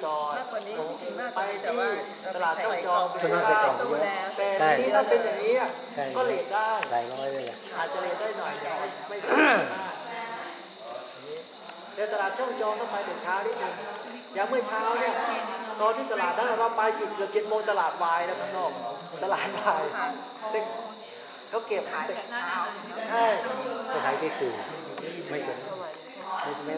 สอร์ทมากกว่านี้จริงๆมากกไปว่านี้แต่ที่ว่าตลาดช่องจอมส่วนมากใส่กล่องตู้เยอะแล้วแต่ใช่ทีนี้ถ้าเป็นอย่างนี้อะใช่ก็เลทได้หลายร้อยเลยแหละอาจจะเลทได้หน่อยแต่ไม่ได้มากแต่ตลาดช่องจอมต้องไปแต่เช้านิดนึงอย่างเมื่อเช้าเนี่ยตอนที่ตลาดนั้นเราไปเกือบ7 โมงตลาดวายแล้วข้างนอกตลาดวายแต่เขาเก็บแต่ใช่ไปขายที่สื่อไม่เกินไม่